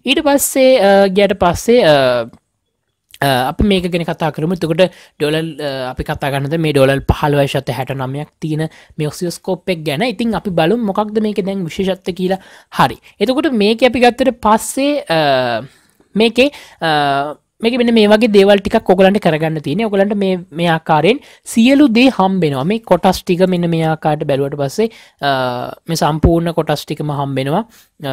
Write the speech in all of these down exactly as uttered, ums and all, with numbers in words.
ඊට පස්සේ ගියට පස්සේ අපි මේක ගැන කතා කරමු. එතකොට ඩොලර් අපි කතා කරනද මේ ඩොලර් පහළොව දශමික හැට නවයක් තියෙන මේ ඔසිලොස්කෝප් එක ගැන. ඉතින් අපි බලමු මොකක්ද මේකේ දැන් විශේෂත්වය කියලා. හරි. එතකොට මේක අපි ගත්තට පස්සේ මේකේ මේක මෙන්න මේ වගේ දේවල් ටිකක් ඔයගලන්ට කරගන්න තියෙන්නේ. ඔයගලන්ට මේ මේ ආකාරයෙන් සියලු දේ හම්බ වෙනවා. මේ කොටස් ටික මෙන්න මේ ආකාරයට බැලුවට පස්සේ මේ සම්පූර්ණ කොටස් ටිකම හම්බ වෙනවා.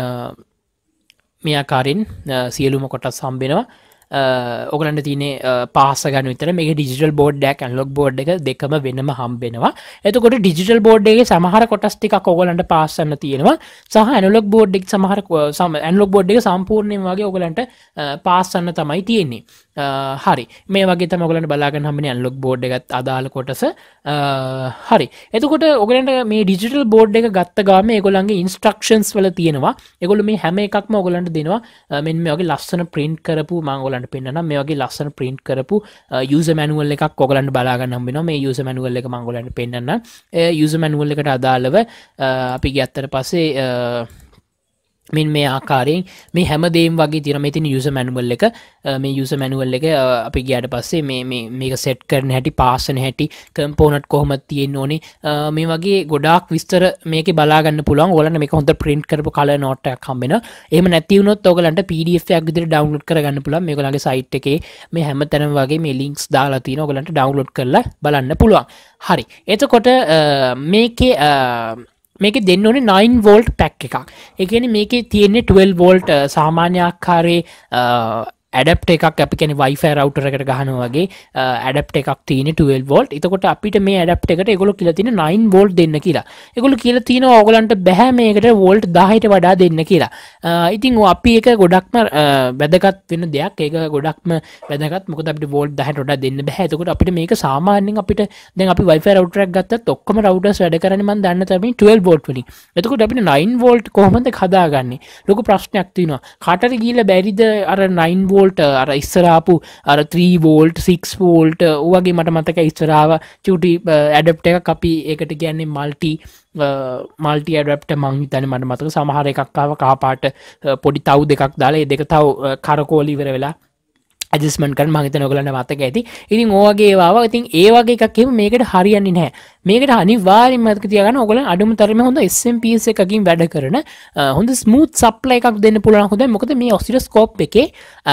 මේ ආකාරයෙන් සියලුම කොටස් හම්බ වෙනවා. ඔගලන්ට තියනේ පාස ගන්න විතර මේ ඩිජිටල් බෝඩ් එකක් ඇනලොග් බෝඩ් එක දෙකම වෙනම හම්බෙනවා. එතකොට ඩිජිටල් බෝඩ් එකේ සමහර කොටස් ටිකක් ඔයගලන්ට පාස් කරන්න තියෙනවා. සහ ඇනලොග් බෝඩ් එක සමහර ඇනලොග් බෝඩ් එක සම්පූර්ණයෙන්ම වගේ ඔයගලන්ට පාස් කරන්න තමයි තියෙන්නේ. හරි. මේ වගේ තමයි ඔයගලන්ට බලා ගන්න හම්බෙන්නේ ඇනලොග් බෝඩ් එකත් අදාළ කොටස. හරි. එතකොට ඔයගලන්ට මේ ඩිජිටල් බෝඩ් එක ගත්ත ගාම මේගොල්ලන්ගේ ඉන්ස්ට්‍රක්ෂන්ස් වල තියෙනවා. ඒගොල්ලෝ මේ හැම එකක්ම ඔයගලන්ට දෙනවා. මෙන්න මේ වගේ ලස්සන print කරපු මම ඔයගලන්ට පෙන්නනවා. මේ වගේ ලස්සන print කරපු user manual එකක් ඔයගලන්ට බලා ගන්න හම්බ වෙනවා. මේ user manual එක මම ඔයගලන්ට පෙන්නන්නම්. ඒ user manual එකට අදාළව අපි ගියත්තර පස්සේ මෙන් මේ ආකාරයෙන් මේ හැමදේම වගේ තියෙනවා. මේ තියෙන user manual එක. මේ user manual එක අපි ගියාට පස්සේ මේ මේ මේක set කරන හැටි, පාස් කරන හැටි, component කොහොමද තියෙන්න ඕනේ, මේ වගේ ගොඩාක් විස්තර මේකේ බලා ගන්න පුළුවන්. ඔයගලන්ට මේක හොඳට print කරපු color note එකක් හම්බ වෙනවා. එහෙම නැති වුණොත් ඔයගලන්ට P D F එකක් විදිහට download කරගන්න පුළුවන්. මේගොල්ලන්ගේ site එකේ මේ හැමතැනම වගේ මේ links දාලා තියෙනවා. ඔයගලන්ට download කරලා බලන්න පුළුවන්. හරි. එතකොට මේකේ මේකේ දෙන්න ඕනේ nine volt pack එකක්. ඒ කියන්නේ මේකේ තියෙන්නේ twelve volt සාමාන්‍ය ආකාරයේ ඇඩප්ටර් එකක් අපි කියන්නේ Wi-Fi router එකට ගහනවා වගේ ඇඩප්ටර් එකක් තියෙන්නේ twelve volt. එතකොට අපිට මේ ඇඩප්ටර් එකට ඒගොල්ලෝ කියලා තියෙන nine volt දෙන්න කියලා. ඒගොල්ලෝ කියලා තියෙනවා ඕගලන්ට බෑ මේකට volt දහයට වඩා දෙන්න කියලා. ඉතින් අපි ඒක ගොඩක්ම වැදගත් වෙන දෙයක්. ඒක ගොඩක්ම වැදගත්. මොකද අපිට volt දහයට වඩා දෙන්න බෑ. එතකොට අපිට මේක සාමාන්‍යයෙන් අපිට දැන් අපි Wi-Fi router එකක් ගත්තත් ඔක්කොම routers වැඩ කරන්නේ මම දන්න තරමින් twelve volt වලින්. එතකොට අපිට nine volt කොහොමද හදාගන්නේ? ලොකු ප්‍රශ්නයක් තියෙනවා. කාටද ගිහිල්ලා බැරිද අර nine volt අර ඉස්සරාපු අර three volt six volt ඔයගේ මට මතකයි ඉස්සරාව චූටි ඇඩප්ටර් එකක් අපි ඒකට කියන්නේ මල්ටි මල්ටි ඇඩප්ටර් මං හිතන්නේ මට මතක සමහර එකක් ආව කහ පාට පොඩි තව් දෙකක් දාලා ඒ දෙක තව කරකෝල ඉවර වෙලා ඇඩ්ජස්ට්මන්ට් කරන්න මම හිතන්නේ ඔයගලන්ට මතක ඇති. ඉතින් ඔය වගේ ඒවා ආවා. ඉතින් ඒ වගේ එකක් එහෙම මේකට හරියන්නේ නැහැ. මේකට අනිවාර්යෙන්ම මතක තියාගන්න ඔයගලන් අඩුම තරමේ හොඳ S M P S එකකින් වැඩ කරන හොඳ ස්මූත් සප්ලයි එකක් දෙන්න පුළුවන් හොඳයි. මොකද මේ ඔසිලොස්කෝප් එකේ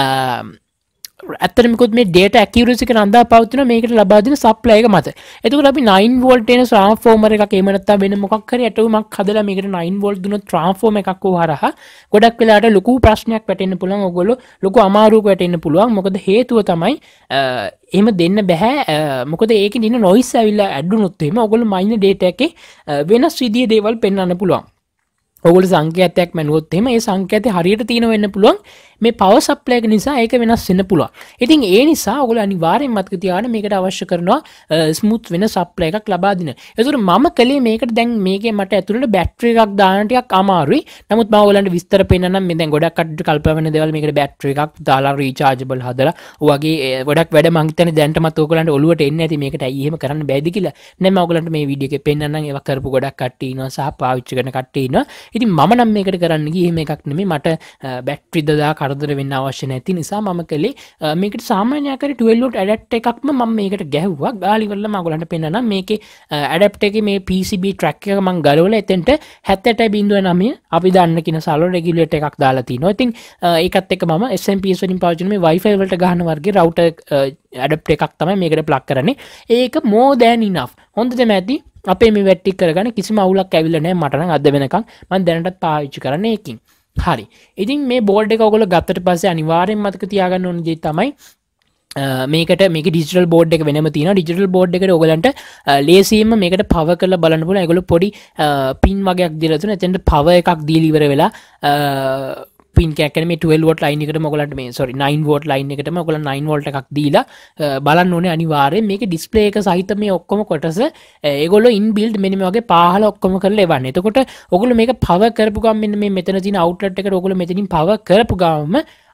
ඇත්තටමකුත් මේ data accuracy එක රඳා පවතින මේකට ලබා දෙන supply එක මත. එතකොට අපි nine volt එන transformer එකක් එහෙම නැත්නම් වෙන මොකක් හරි ඇටවුමක් හදලා මේකට nine volt දුන්නොත් transformer එකක් හරහා ගොඩක් වෙලාවට ලොකු ප්‍රශ්නයක් වැටෙන්න පුළුවන්. ඔයගොල්ලෝ ලොකු අමාරුවක් වැටෙන්න පුළුවන්. මොකද හේතුව තමයි එහෙම දෙන්න බෑ. මොකද ඒකේ දින noise ඇවිල්ලා ඇඩ් වුණොත් එහෙම ඔයගොල්ලෝ මයින් data එකේ වෙනස් විදිහේ දේවල් පෙන්වන්න පුළුවන්. ඔයගොල්ලෝ සංකේතයක් මැනුවොත් එහෙම ඒ සංකේතය හරියට තියෙන වෙන්න පුළුවන්. මේ power supply එක නිසා ඒක වෙනස් වෙන්න පුළුවන්. ඉතින් ඒ නිසා ඔයගොල්ලෝ අනිවාර්යෙන් මතක තියාගන්න මේකට අවශ්‍ය කරනවා ස්මූත් වෙන supply එකක් ලබා දෙන්න. ඒතර මම කලේ මේකට දැන් මේකේ මට ඇතුළට බැටරි එකක් දාන්න ටිකක් අමාරුයි. නමුත් මම ඔයගලන්ට විස්තර පෙන්නන්නම්. මේ දැන් ගොඩක් කටට කල්පනා වෙන දේවල් මේකට බැටරි එකක් දාලා rechargeable හදලා ඔයගේ ගොඩක් වැඩ මං හිතන්නේ දැන්ටමත් ඔයගලන්ට ඔළුවට එන්නේ නැති මේකට ඇයි එහෙම කරන්න බෑද කියලා. නෑ මම ඔයගලන්ට මේ වීඩියෝ එකේ පෙන්නන්නම්. ඒවා කරපු ගොඩක් කට්ටිය ඉන්නවා සහ පාවිච්චි කරන කට්ටිය ඉන්නවා. ඉතින් මම නම් මේකට කරන්න ගියේ එහෙම එකක් නෙමෙයි. මට බැටරි දදා කරදර වෙන්න අවශ්‍ය නැති නිසා මම කලේ මේකට සාමාන්‍ය ආකාරي twelve volt ඇඩැප්ටර් එකක්ම මම මේකට ගැහුවා. ගාලිවල මම ඔයගලන්ට පෙන්නන්නම්. මේකේ ඇඩැප්ටර් එකේ මේ P C B track එක මම ගලවලා එතෙන්ට seventy-eight point nine අපි දාන්න කියන සලෝ රෙගියුලේටර් එකක් දාලා තිනවා. ඉතින් ඒකත් එක්ක මම S M P S වලින් පාවිච්චි කරන මේ Wi-Fi වලට ගහන වර්ගයේ router ඇඩැප්ටර් එකක් තමයි මේකට plug කරන්නේ. ඒක more than enough. හොඳට මැදි අපේ මේ වැට්ටි කරගන්න කිසිම අවුලක් ඇවිල්ලා නැහැ. මට නම් අද වෙනකන් මම දැනටත් පාවිච්චි කරන්නේ ඒකින්. හරි. ඉතින් මේ බෝඩ් එක ඔයගොල්ලෝ ගත්තට පස්සේ අනිවාර්යෙන්ම මතක තියාගන්න ඕන දේ තමයි මේකට මේක ඩිජිටල් බෝඩ් එක වෙනම තියෙනවා. ඩිජිටල් බෝඩ් එකට ඔයගලන්ට ලේසියෙන්ම මේකට පවර් කරලා බලන්න පුළුවන්. ඒගොල්ලෝ පොඩි පින් වගේක් දීලා තියෙනවා. එතෙන්ට පවර් එකක් දීලා ඉවර වෙලා පින් එකක් කියන්නේ මේ twelve volt line එකටම ඔයගලන්ට මේ sorry nine volt line එකටම ඔයගලන් nine volt එකක් දීලා බලන්න ඕනේ අනිවාර්යෙන්. මේකේ display එක සහිත මේ ඔක්කොම කොටස ඒගොල්ලෝ inbuilt මෙන්න මේ වගේ පාහල ඔක්කොම කරලා එවන්නේ. එතකොට ඔයගොල්ලෝ මේක power කරපු ගමන් මෙන්න මේ මෙතන තියෙන outlet එකට ඔයගොල්ලෝ මෙතනින් power කරපු ගමන්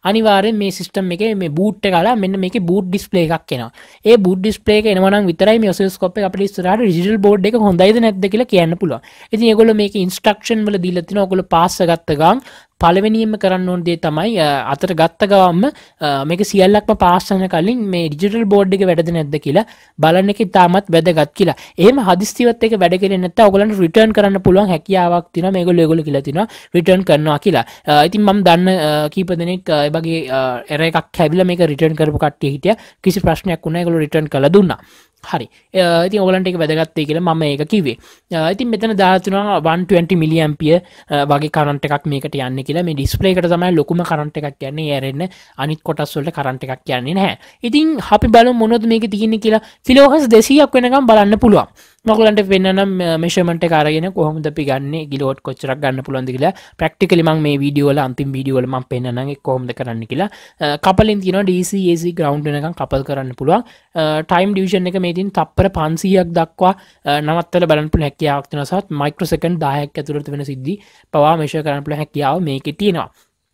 අනිවාර්යෙන් මේ සිස්ටම් එකේ මේ බූට් එක ගාලා මෙන්න මේකේ බූට් ඩිස්ප්ලේ එකක් එනවා. ඒ බූට් ඩිස්ප්ලේ එක එනවා නම් විතරයි මේ ඔසිලොස්කෝප් එක අපිට ඉස්සරහට ඩිජිටල් බෝඩ් එක හොඳයිද නැද්ද කියලා කියන්න පුළුවන්. ඉතින් ඒගොල්ලෝ මේකේ ඉන්ස්ට්‍රක්ෂන් වල දීලා තිනවා. ඔයගොල්ලෝ පාස් ගත්ත ගමන් පළවෙනියෙන්ම කරන්න ඕන දේ තමයි අතට ගත්ත ගමන්ම මේක සියල්ලක්ම පාස් කරන කලින් මේ ඩිජිටල් බෝඩ් එක වැඩද නැද්ද කියලා බලන්න එක ඉතාමත් වැදගත් කියලා. එහෙම හදිස්සියවත් එක වැඩ කරන්නේ නැත්නම් ඔයගොල්ලන්ට රිටර්න් කරන්න පුළුවන් හැකියාවක් තියෙනවා. මේගොල්ලෝ ඒගොල්ලෝ කියලා තිනවා රිටර්න් කරනවා කියලා. ඉතින් මම දන්න කීප දෙනෙක් ඒ වගේ එරර් එකක් හැවිලා මේක රිටර්න් කරපු කට්ටිය හිටියා. කිසි ප්‍රශ්නයක් වුණා. ඒගොල්ලෝ රිටර්න් කළා දුන්නා. හරි. ඉතින් ඔයගලන්ට ඒක වැදගත් වෙයි කියලා මම ඒක කිව්වේ. ඉතින් මෙතන දාලා තිනවා one twenty milliampere වගේ කරන්ට් එකක් මේකට යන්නේ කියලා. මේ ඩිස්ප්ලේ එකට තමයි ලොකුම කරන්ට් එකක් යන්නේ. ඒ ඇරෙන්න අනිත් කොටස් වලට කරන්ට් එකක් යන්නේ නැහැ. ඉතින් අපි බලමු මොනවද මේකේ තියෙන්නේ කියලා. කිලෝහර්ට්ස් දෙසීයක් වෙනකම් බලන්න පුළුවන්. මගලන්ට වෙන්නනම් මෙෂර්මන්ට් එක අරගෙන කොහොමද අපි ගන්නේ ගිලෝවොට් කොච්චරක් ගන්න පුළුවන්ද කියලා ප්‍රැක්ටිකලි මම මේ වීඩියෝ වල අන්තිම වීඩියෝ වල මම පෙන්නනම් ඒක කොහොමද කරන්න කියලා. කපලින් තියෙනවා D C A C ground වෙනකම් කපල් කරන්න පුළුවන්. ටයිම් ඩිවිෂන් එක මේ තියෙන තප්පර පන්සීයක් දක්වා නවත්තලා බලන්න පුළුවන් හැකියාවක් තියෙනවා. සත් මයික්‍රොසෙකන්ඩ් දහයක් ඇතුළත වෙන සිද්ධි පවා මෙෂර් කරන්න පුළුවන් හැකියාව මේකේ තියෙනවා.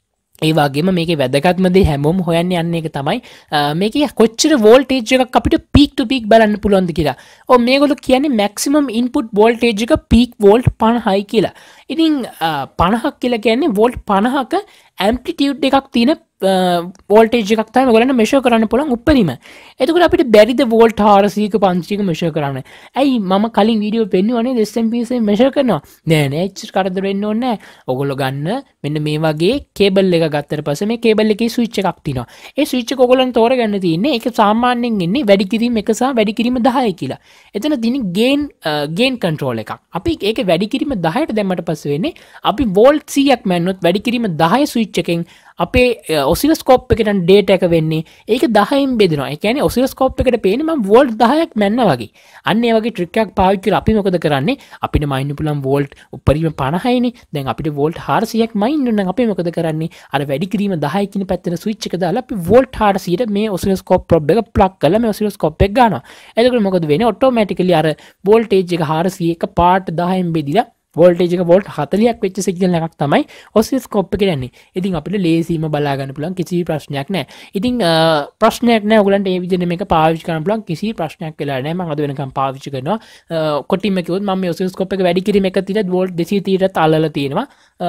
ඒ වගේම මේකේ වැදගත්ම දේ හැමෝම හොයන්න යන්නේ එක තමයි මේකේ කොච්චර වෝල්ටේජ් එකක් අපිට පීක් ටු පීක් බලන්න පුළුවන්ද කියලා. ඔව් මේගොල්ලෝ කියන්නේ මැක්සිමම් ඉන්පුට් වෝල්ටේජ් එක පීක් වෝල්ට් පනහයි කියලා. ඉතින් පනහක් කියලා කියන්නේ වෝල්ට් පනහක ඇම්ප්ලිටියුඩ් එකක් තියෙන වෝල්ටේජ් එකක් තමයි ඔයගොල්ලන්ට මෙෂර් කරන්න පුළුවන් උඩරිම. එතකොට අපිට බැරිද volt fourhundred five hundred measure කරන්න? ඇයි මම කලින් වීඩියෝ පෙන්නුවානේ S M P S measure කරනවා. නෑ නෑ එච්චර කරදර වෙන්න ඕනේ නෑ. ඔයගොල්ලෝ ගන්න මෙන්න මේ වගේ කේබල් එක ගත්තට පස්සේ මේ කේබල් එකේ ස්විච් එකක් තියෙනවා. ඒ ස්විච් එක ඔයගොල්ලන් තෝරගන්න තියෙන්නේ ඒක සාමාන්‍යයෙන් ඉන්නේ වැඩි කිරීම එක සහ වැඩි කිරීම දහය කියලා. එතන තියෙන ගේන් ගේන් කන්ට්‍රෝල් එකක්. අපි ඒකේ වැඩි කිරීම දහයට දැම්මට පස්සේ වෙන්නේ අපි වෝල්ට් සීයක් මැන්නොත් වැඩි කිරීම දහය ස්විච් එකෙන් අපේ ඔසිලොස්කෝප් එකට ඩේටා එක වෙන්නේ ඒක දහයෙන් බෙදෙනවා. ඒ කියන්නේ ඔසිලොස්කෝප් එකට පේන්නේ මම වෝල්ට් දහයක් මැන්නා වගේ. අන්න ඒ වගේ ට්‍රික් එකක් පාවිච්චි කරලා අපි මොකද කරන්නේ? අපිට මයින්න පුළුවන් වෝල්ට් උඩරිම පනහයිනේ. දැන් අපිට වෝල්ට් fourhundradak මයින්න නම් අපි මොකද කරන්නේ? අර වැඩි කිරීම දහය කියන පැත්තට ස්විච් එක දාලා අපි වෝල්ට් fourhundradak මේ ඔසිලොස්කෝප් ප්‍රොබ් එක ප්ලග් කරලා මේ ඔසිලොස්කෝප් එක ගන්නවා. එතකොට මොකද වෙන්නේ? ඔටෝමැටිකලි අර වෝල්ටේජ් එක fourhundradak එක පාට දහයෙන් බෙදිලා වෝල්ටේජ් එක වෝල්ට් forty ක් වෙච්ච සිග්නල් එකක් තමයි ඔසිලොස්කෝප් එකේ යන්නේ. ඉතින් අපිට ලේසියෙන්ම බලා ගන්න පුළුවන් කිසි ප්‍රශ්නයක් නැහැ. ඉතින් ප්‍රශ්නයක් නැහැ ඔයගලන්ට මේ විදිහට මේක පාවිච්චි කරන්න පුළුවන් කිසි ප්‍රශ්නයක් වෙලා නැහැ. මම අද වෙනකම් පාවිච්චි කරනවා. කොටින්ම කිව්වොත් මම මේ ඔසිලොස්කෝප් එක වැඩි කිරීම එක තියලා වෝල්ට් two thirty ට අල්ලලා තියෙනවා.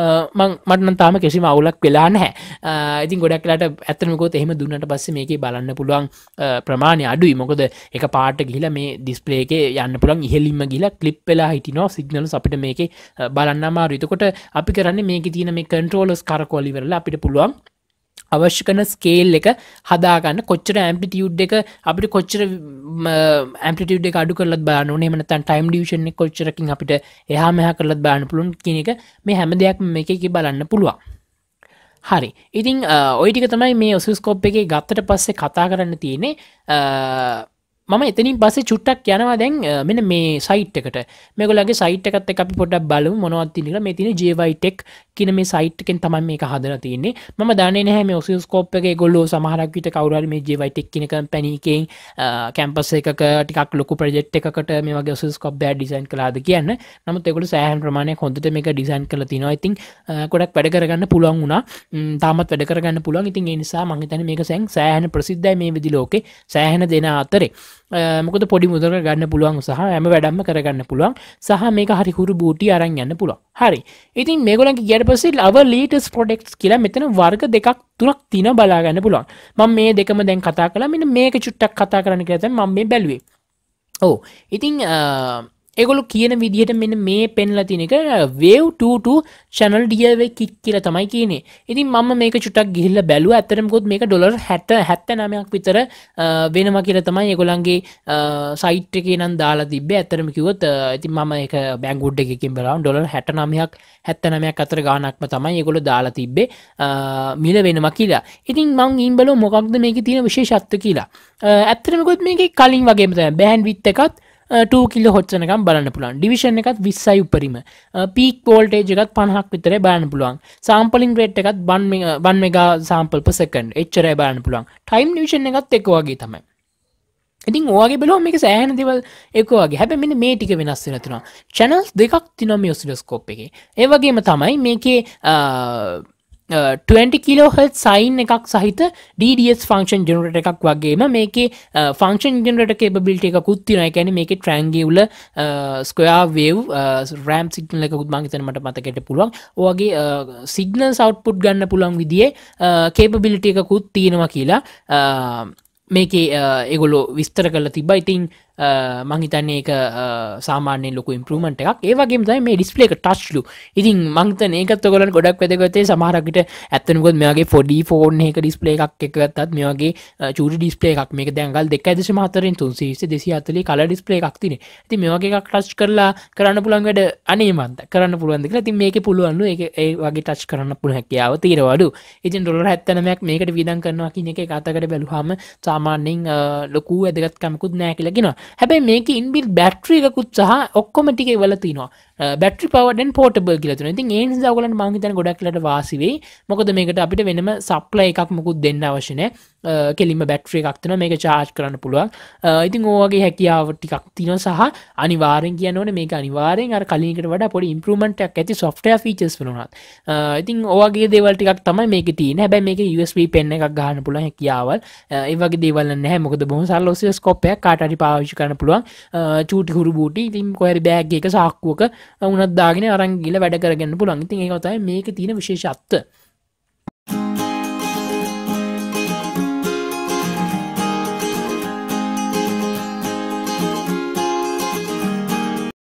මම මට නම් තාම කිසිම අවුලක් වෙලා නැහැ. ඉතින් ගොඩක් වෙලාට ඇත්තටම කිව්වොත් එහෙම දුන්නට පස්සේ මේකේ බලන්න පුළුවන් ප්‍රමාණය අඩුයි. මොකද එක පාට ගිහිලා මේ ඩිස්ප්ලේ එකේ යන්න පුළුවන් ඉහෙලින්ම ගිහිලා ක්ලිප් වෙලා හිටිනවා සිග්නල්ස් අපිට මේකේ බලන්න අමාරුයි. එතකොට අපි කරන්නේ මේකේ තියෙන මේ කන්ට්‍රෝලර්ස් කරකවල ඉවරලා අපිට පුළුවන් අවශ්‍ය කරන ස්කේල් එක හදාගන්න කොච්චර ඇම්ප්ලිටියුඩ් එක අපිට කොච්චර ඇම්ප්ලිටියුඩ් එක අඩු කරලත් බලන්න ඕනේ. එහෙම නැත්නම් ටයිම් ඩිවිෂන් එක කොච්චරකින් අපිට එහා මෙහා කරලත් බලන්න පුළුවන් කියන එක මේ හැම දෙයක්ම මේකේ බලන්න පුළුවන්. හරි. ඉතින් ওই ටික තමයි මේ ඔසිලොස්කෝප් එකේ ගත්තට පස්සේ කතා කරන්න තියෙන්නේ. මම එතනින් පස්සේ චුට්ටක් යනවා දැන් මෙන්න මේ සයිට් එකට. මේගොල්ලන්ගේ සයිට් එකත් එක්ක අපි පොඩ්ඩක් බලමු මොනවද තියෙන්නේ කියලා. මේ තියෙන්නේ J Y Tech කියන මේ සයිට් එකෙන් තමයි මේක හදලා තියෙන්නේ. මම දන්නේ නැහැ මේ ඔසිලොස්කෝප් එක ඒගොල්ලෝ සමහරක් විට කවුරු හරි මේ J Y Tech කියන කම්පැනි එකෙන් කැම්පස් එකක ටිකක් ලොකු ප්‍රොජෙක්ට් එකකට මේ වගේ ඔසිලොස්කෝප් එකක් ඩිසයින් කළාද කියන්න. නමුත් ඒගොල්ලෝ සෑහෙන ප්‍රමාණයක් හොඳට මේක ඩිසයින් කරලා තිනවා. ඉතින් ගොඩක් වැඩ කරගන්න පුළුවන් වුණා. තාමත් වැඩ කරගන්න පුළුවන්. ඉතින් ඒ නිසා මම හිතන්නේ මේක සෑහෙන ප්‍රසිද්ධයි මේ විදි ලෝකේ. සෑහෙන දෙන අතරේ මොකද පොඩි මුදලක ගන්න පුළුවන් සහ හැම වැඩක්ම කරගන්න පුළුවන් සහ මේක හරි හුරු බූටි අරන් යන්න පුළුවන්. හරි. ඉතින් මේගොල්ලන්ගේ ගියට පස්සේ our latest products කියලා මෙතන වර්ග දෙකක් තුනක් තියෙනවා බලා ගන්න පුළුවන්. මම මේ දෙකම දැන් කතා කළා. මෙන්න මේක චුට්ටක් කතා කරන්න කියලා තමයි මම මේ බැලුවේ. ඔව්. ඉතින් ඒගොල්ලෝ කියන විදිහට මෙන්න මේ පෙන්ලා තියෙන එක wave twenty-two channel D A W kit කියලා තමයි කියන්නේ. ඉතින් මම මේක චුට්ටක් ගිහිල්ලා බැලුවා. ඇත්තටම මොකද මේක ඩොලර් seventy-seven ක් විතර වෙනවා කියලා තමයි ඒගොල්ලන්ගේ සයිට් එකේ නම් දාලා තිබ්බේ. ඇත්තටම කිව්වොත් ඉතින් මම ඒක බැංගුඩ් එකකින් බලනවා ඩොලර් sixty-nine ක් seventy-nine ක් අතර ගාණක්ම තමයි ඒගොල්ලෝ දාලා තිබ්බේ මිල වෙනවා කියලා. ඉතින් මම ඊන් බලුවා මොකක්ද මේකේ තියෙන විශේෂත්වය කියලා. ඇත්තටම මොකද මේකේ කලින් වගේම තමයි බෑන්ඩ් විඩ්ත් එකත් two kilohertz වෙනකම් බලන්න පුළුවන්. ඩිවිෂන් එකත් twenty උඩරිම. පීක් වෝල්ටේජ් එකත් fifty විතරයි බලන්න පුළුවන්. සෑම්පලින් රේට් එකත් one mega sample per second. එච්චරයි බලන්න පුළුවන්. ටයිම් ඩිවිෂන් එකත් එක වගේ තමයි. ඉතින් ඔයගේ බලුවම මේක සෑහෙන දේවල් එක වගේ. හැබැයි මෙන්න මේ ටික වෙනස් වෙලා තියෙනවා. channels දෙකක් තියෙනවා මේ ඔසිලොස්කෝප් එකේ. ඒ වගේම තමයි මේකේ twenty kilohertz sine එකක් සහිත D D S function generator එකක් වගේම මේකේ function generator capability එකකුත් තියෙනවා. ඒ කියන්නේ මේකේ triangular square wave RAM signal එකකුත් මම හිතන්නේ මට මතකයට පුළුවන්. ඔය වගේ signals output ගන්න පුළුවන් විදිහේ capability එකකුත් තියෙනවා කියලා මේකේ ඒගොල්ලෝ විස්තර කරලා තිබ්බා. ඉතින් මං හිතන්නේ ඒක සාමාන්‍යයෙන් ලොකු ඉම්ප්‍රූව්මන්ට් එකක්. ඒ වගේම තමයි මේ ඩිස්ප්ලේ එක ටච්ලු. ඉතින් මං හිතන්නේ ඒකත් ඔයගොල්ලන්ට ගොඩක් වැදගත් වෙයි. සමහරක් විට ඇත්තටම මොකද මේ වගේ පොඩි ෆෝන් එකක ඩිස්ප්ලේ එකක් එක ගත්තත් මේ වගේ චූටි ඩිස්ප්ලේ එකක් මේක දැන් අඟල් දෙකයි දශම හතරෙන් තුන්සිය විස්ස දෙසිය හතළිහ කලර් ඩිස්ප්ලේ එකක් තියෙනවා. ඉතින් මේ වගේ එකක් ටච් කරලා කරන්න පුළුවන් වැඩ අනේ මන්ද කරන්න පුළුවන්ද කියලා. ඉතින් මේකේ පුළුවන්ලු ඒක ඒ වගේ ටච් කරන්න පුළුවන් හැකියාව තියෙනවලු. ඉතින් ඩොලර් හැත්තෑනවයක් මේකට වියදම් කරනවා කියන එක එක අතකට බැලුවාම සාමාන්‍යයෙන් ලොකු වැදගත්කමකුත් නැහැ කියලා කියනවා. හැබැයි මේකේ ඉන්බිල්ට් බැටරි එකකුත් සහ ඔක්කොම ටික ඉවල තියෙනවා. බැටරි පවර්ඩ් ඇන්ඩ් පෝටබල් කියලා තියෙනවා. ඉතින් ඒ නිසා ඔයගොල්ලන්ට මම හිතන්නේ ගොඩක් වෙලාට වාසි වෙයි. මොකද මේකට අපිට වෙනම සප්ලයි එකක් මොකුත් දෙන්න අවශ්‍ය නැහැ. කෙලින්ම බැටරි එකක් තියෙනවා. මේක charge කරන්න පුළුවන්. ඉතින් ඔය වගේ හැකියාව ටිකක් තියෙනවා සහ අනිවාර්යෙන් කියන්න ඕනේ මේක අනිවාර්යෙන් අර කලින් එකට වඩා පොඩි ඉම්ප්‍රූව්මන්ට් එකක් ඇති software features වලුණත්. ඉතින් ඔය වගේ දේවල් ටිකක් තමයි මේකේ තියෙන්නේ. හැබැයි මේකේ U S B pen එකක් ගහන්න පුළුවන් හැකියාවල්. ඒ වගේ දේවල් නැහැ. මොකද බොහොම සරල ඔසිලොස්කෝප් එකක් කාට හරි පාවිච්චි කරන්න පුළුවන්. චූටි හුරු බූටි ඉතින් කොහේ හරි බෑග් එක සාක්කුවක උනත් දාගෙන අරන් ගිහලා වැඩ කරගන්න පුළුවන්. ඉතින් ඒක තමයි මේකේ තියෙන විශේෂත්වය.